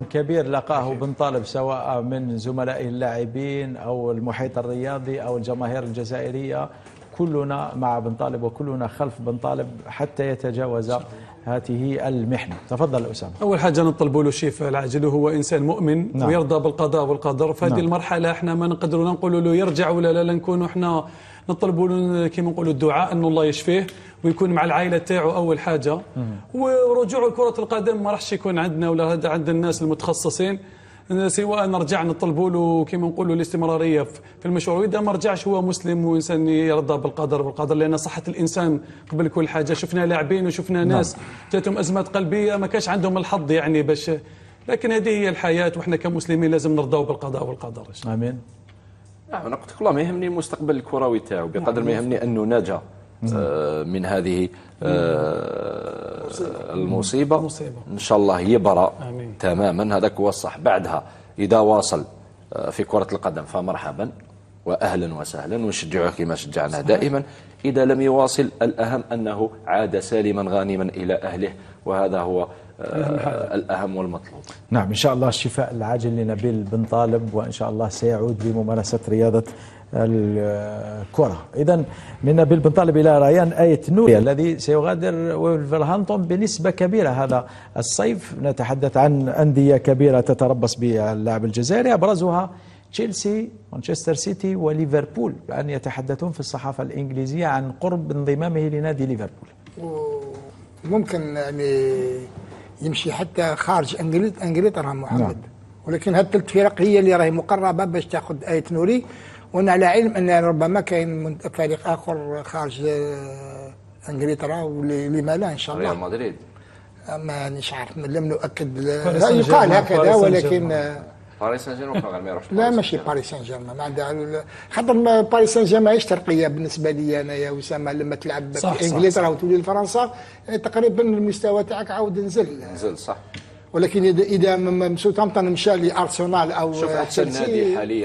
كبير لقاه بن طالب سواء من زملائه اللاعبين أو المحيط الرياضي أو الجماهير الجزائرية، كلنا مع بن طالب وكلنا خلف بن طالب حتى يتجاوز هذه المحنة. تفضل أسامة. أول حاجة نطلب له الشفاء العاجل، هو إنسان مؤمن نعم. ويرضى بالقضاء والقدر. في هذه المرحلة احنا ما نقدروا نقولوا له يرجع ولا لا، نكونوا احنا نطلبوا له كما نقولوا الدعاء أنه الله يشفيه ويكون مع العائلة تاعو أول حاجة. ورجوع لكرة القدم ما راحش يكون عندنا ولا هذا عند الناس المتخصصين، سواء نرجع نطلبوا له كما نقولوا الاستمرارية في المشروع، وإذا ما رجعش هو مسلم وإنسان يرضى بالقدر لأن صحة الإنسان قبل كل حاجة. شفنا لاعبين وشفنا ناس جاتهم أزمات قلبية ما كانش عندهم الحظ يعني باش، لكن هذه هي الحياة وإحنا كمسلمين لازم نرضوا بالقضاء والقدر. آمين. أنا قلت لك ما يهمني المستقبل الكروي تاعو بقدر ما يهمني أنه نجا من هذه المصيبة. إن شاء الله يبرأ تماما، هذاك هو الصح. بعدها إذا واصل في كرة القدم فمرحبا وأهلا وسهلا ونشجعه كما شجعناه دائما. إذا لم يواصل الأهم أنه عاد سالما غانما إلى أهله، وهذا هو الأهم والمطلوب. نعم إن شاء الله الشفاء العاجل لنبيل بن طالب، وإن شاء الله سيعود لممارسة رياضة الكرة. إذن من نبيل بن طالب إلى ريان آيت نوري الذي سيغادر وولفرهامبتون بنسبة كبيرة هذا الصيف. نتحدث عن أندية كبيرة تتربص باللاعب الجزائري، أبرزها تشيلسي، مانشستر سيتي وليفربول، يعني يتحدثون في الصحافة الإنجليزية عن قرب انضمامه لنادي ليفربول. ممكن يعني يمشي حتى خارج انجلترا محمد. نعم. ولكن هذه الثلاث فرق هي اللي راهي مقربه باش تاخذ آية نوري، وانا على علم ان ربما كاين فريق اخر خارج انجلترا، ولما لا ان شاء الله. ريال مدريد ما نش عارف، لم نؤكد، يقال هكذا ولكن باريس سان جيرمان ما يروحش. لا ماشي باريس سان جيرمان، ما عندها خاطر باريس سان جيرمان ماهيش ترقيه بالنسبه لي انا يا اسامه. لما تلعب في انجلترا وتولي لفرنسا تقريبا المستوى تاعك عاود نزل صح. ولكن اذا ساوثهامبتون مشى لارسنال او شوف احسن نادي حاليا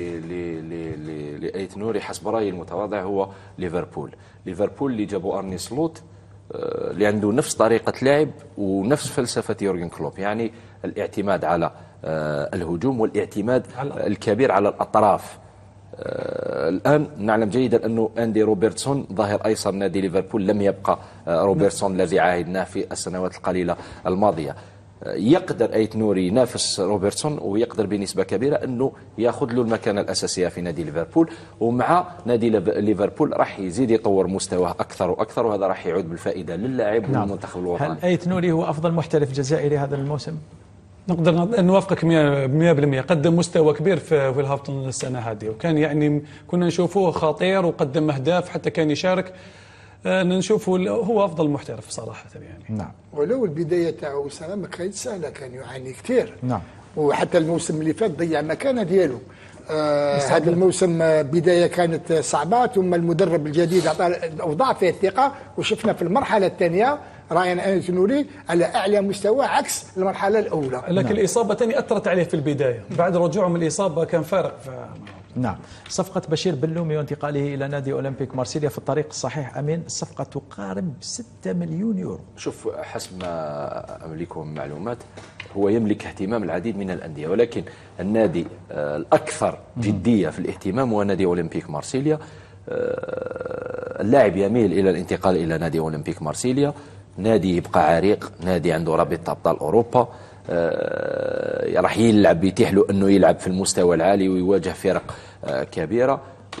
لآية نوري حسب رايي المتواضع هو ليفربول اللي جابوا ارني سلوت، اللي عنده نفس طريقه لعب ونفس فلسفه يورجن كلوب، يعني الاعتماد على الهجوم والاعتماد الكبير على الأطراف. الآن نعلم جيدا أنه أندي روبرتسون ظاهر أيسر نادي ليفربول لم يبقى روبرتسون الذي عاهدناه في السنوات القليلة الماضية. يقدر آية نوري ينافس روبرتسون، ويقدر بنسبة كبيرة أنه يأخذ له المكانة الأساسية في نادي ليفربول، ومع نادي ليفربول راح يزيد يطور مستواه أكثر وأكثر، وهذا راح يعود بالفائدة للاعب والمنتخب الوطني. هل آية نوري هو أفضل محترف جزائري هذا الموسم؟ نقدر نوافقك 100%. قدم مستوى كبير في ويلفرهامبتون السنة هذه، وكان يعني كنا نشوفوه خطير وقدم أهداف حتى كان يشارك. نشوفه هو أفضل محترف صراحة يعني. نعم. ولو البداية تاعو أسامة ما كانت سهلة، كان يعاني كثير. نعم. وحتى الموسم اللي فات ضيع مكانه ديالو. هذا الموسم بداية كانت صعبة، ثم المدرب الجديد أوضاع فيه الثقة، وشفنا في المرحلة الثانية رايان آية نوري على أعلى مستوى عكس المرحلة الأولى. لكن الإصابة تاني أثرت عليه في البداية، بعد رجوعه من الإصابة كان فارق. نعم. صفقة بشير بلومي وانتقاله إلى نادي أولمبيك مارسيليا في الطريق الصحيح أمين، الصفقة تقارب 6 مليون يورو. شوف حسب ما أملكه من معلومات هو يملك اهتمام العديد من الأندية، ولكن النادي الأكثر جدية في الاهتمام هو نادي أولمبيك مارسيليا. اللاعب يميل إلى الانتقال إلى نادي أولمبيك مارسيليا، نادي يبقى عريق، نادي عنده رابطة أبطال أوروبا، راح يلعب، يتيح له أنه يلعب في المستوى العالي ويواجه فرق كبيرة.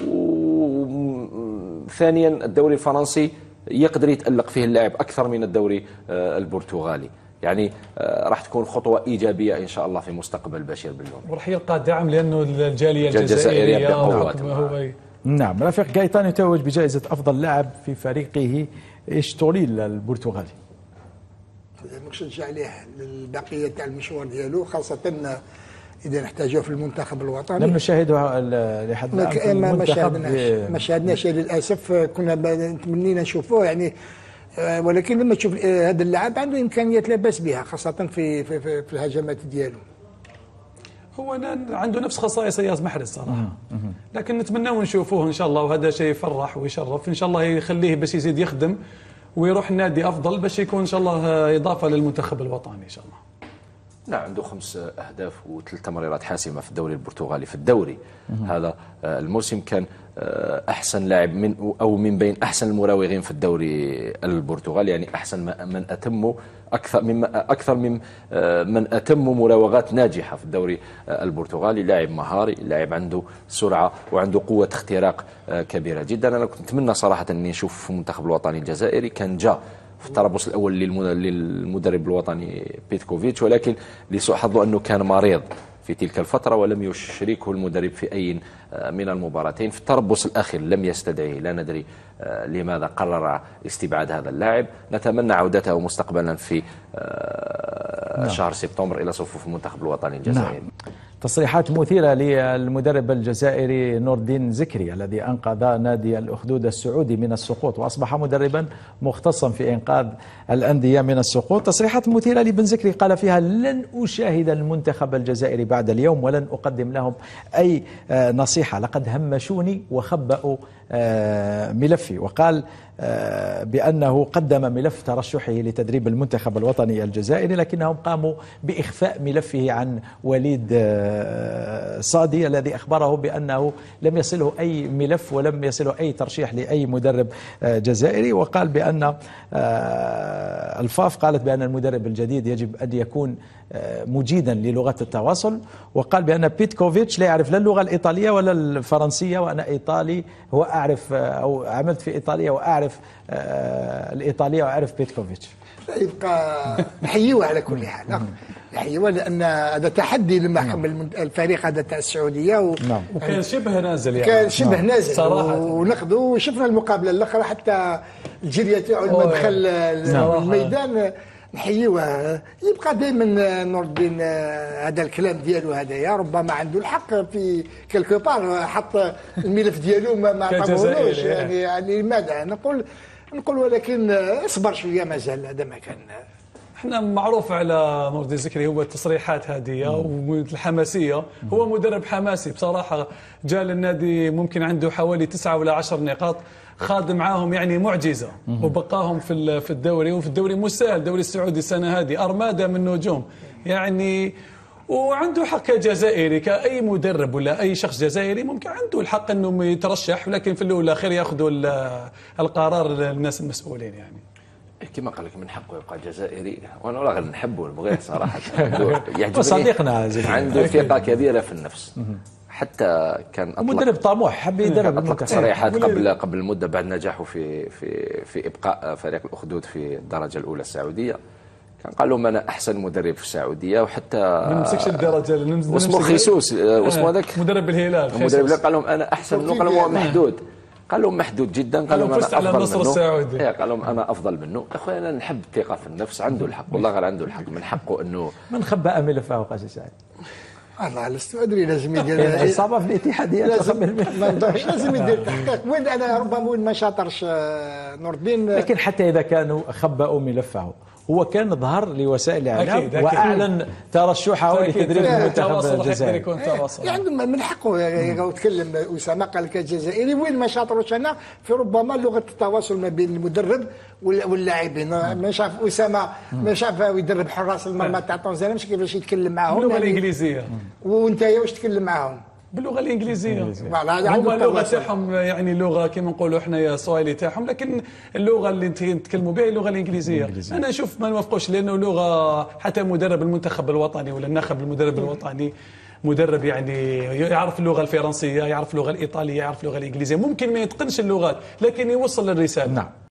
وثانيا الدوري الفرنسي يقدر يتألق فيه اللاعب أكثر من الدوري البرتغالي، يعني راح تكون خطوة إيجابية إن شاء الله في مستقبل بشير بلومي، وراح يلقى دعم لأنه الجالية الجزائرية. نعم. رفيق غايتان يتوج بجائزة أفضل لاعب في فريقه إشتوريل البرتغالي. نشجع عليه للبقية تاع المشوار ديالو، خاصة إذا نحتاجوه في المنتخب الوطني. لم نشاهده لحد الآن ما شاهدناش للأسف. كنا تمنينا نشوفوه يعني، ولكن لما تشوف هذا اللاعب عنده إمكانيات لا بأس بها، خاصة في الهجمات ديالو. هو عنده نفس خصائص اياز محرز صراحه، لكن نتمنى نشوفوه ان شاء الله، وهذا شيء يفرح ويشرف ان شاء الله، يخليه باش يزيد يخدم ويروح النادي افضل باش يكون ان شاء الله اضافه للمنتخب الوطني ان شاء الله. نعم، عنده 5 أهداف و3 تمريرات حاسمة في الدوري البرتغالي. في الدوري هذا الموسم كان أحسن لاعب من بين أحسن المراوغين في الدوري البرتغالي، يعني أحسن من أتموا أكثر من أتموا مراوغات ناجحة في الدوري البرتغالي. لاعب مهاري، لاعب عنده سرعة وعنده قوة اختراق كبيرة جدا. أنا كنت أتمنى صراحة أني نشوف في المنتخب الوطني الجزائري، كان جاء في التربص الأول للمدرب الوطني بيتكوفيتش، ولكن لسوء حظه أنه كان مريض في تلك الفترة ولم يشركه المدرب في أي من المباراتين. في التربص الأخير لم يستدعيه، لا ندري لماذا قرر استبعاد هذا اللاعب. نتمنى عودته مستقبلا في شهر سبتمبر إلى صفوف المنتخب الوطني الجزائري. تصريحات مثيرة للمدرب الجزائري نور الدين زكري الذي أنقذ نادي الأخدود السعودي من السقوط وأصبح مدربا مختصا في إنقاذ الأندية من السقوط. تصريحات مثيرة لبن زكري قال فيها: لن أشاهد المنتخب الجزائري بعد اليوم ولن أقدم لهم أي نصيحة، لقد همشوني وخبأوا ملفي. وقال بأنه قدم ملف ترشحه لتدريب المنتخب الوطني الجزائري، لكنهم قاموا بإخفاء ملفه عن وليد صادي الذي أخبره بأنه لم يصله أي ملف ولم يصله أي ترشيح لأي مدرب جزائري. وقال بأن الفاف قالت بأن المدرب الجديد يجب أن يكون مجيدا للغة التواصل. وقال بأن بيتكوفيتش لا يعرف لا اللغة الإيطالية ولا الفرنسية، وأنا إيطالي هو أعرف أو عملت في إيطاليا وأعرف الإيطالية وأعرف بيتكوفيتش. يبقى نحييه على كل حال، نحييه لأن هذا تحدي لما الفريق هذا تاع السعودية وكان شبه نازل، يعني كان شبه نازل صراحة. وناخذوا وشفنا المقابلة الأخرى حتى الجرية تاعو المدخل الميدان. نحيوه. يبقى دائما نور الدين هذا الكلام ديالو هذايا ربما عنده الحق في كلكو بار، حط الملف ديالو ما عطاوهوش، يعني ماذا نقول ولكن اصبر شويه مازال، هذا ما كان. احنا معروف على نور الدين زكري هو التصريحات هذه والحماسيه، هو مدرب حماسي بصراحه. جاء للنادي ممكن عنده حوالي 9 ولا 10 نقاط، خاض معاهم يعني معجزه وبقاهم في الدوري، وفي الدوري مش سهل. الدوري السعودي السنه هذه ارماده من نجوم يعني، وعنده حق كجزائري كأي مدرب ولا أي شخص جزائري ممكن عنده الحق أنه يترشح، ولكن في الأول والآخر يأخذوا القرار الناس المسؤولين. يعني كما قال لك من حقه يبقى جزائري، وانا والله نحبه نبغيه صراحه، يعجبني وصديقنا عنده ثقه كبيره في النفس. حتى كان مدرب طموح، حب يدرب أطلق تصريحات قبل مده بعد نجاحه في ابقاء فريق الأخدود في الدرجه الاولى السعوديه. كان قال لهم انا احسن مدرب في السعوديه، وحتى ما نمسكش الدرجه واسمه خيسوس واسمه هذاك مدرب الهلال قال لهم انا احسن، قال لهم هو محدود، قال لهم محدود جدا، قال لهم انا افضل منه. قال لهم انا افضل منه. اخويا انا نحب الثقه في النفس، عنده الحق والله غير عنده الحق، من حقه انه من خبأ ملفه قاسي سعيد. الله لست ادري، لازم يدير الصعبه في الاتحاديه، ما نقدرش، لازم يدير تحقيق. وين انا ربما وين ما شاطرش نور الدين، لكن حتى اذا كانوا خبأوا ملفه هو كان ظهر لوسائل الاعلام واعلن ترشحه لتدريب المنتخب الجزائري. يعني من حقه يتكلم. اسامه قال لك الجزائري وين ما شاطروش انا في ربما لغه التواصل ما بين المدرب واللاعبين. ما شاف اسامه ما شاف يدرب حراس المرمى تاع تنزانيا مش كيفاش يتكلم معاهم باللغه الانجليزيه، وانت واش تتكلم معاهم باللغه الانجليزيه. هما اللغه تاعهم يعني لغه كما نقولوا حنايا صوالي تاعهم، لكن اللغه اللي نتكلموا بها اللغه الانجليزيه. انا نشوف ما نوافقوش، لانه لغه حتى مدرب المنتخب الوطني ولا الناخب المدرب الوطني مدرب يعني يعرف اللغه الفرنسيه، يعرف اللغه الايطاليه، يعرف اللغه الانجليزيه، ممكن ما يتقنش اللغات لكن يوصل الرساله. نعم.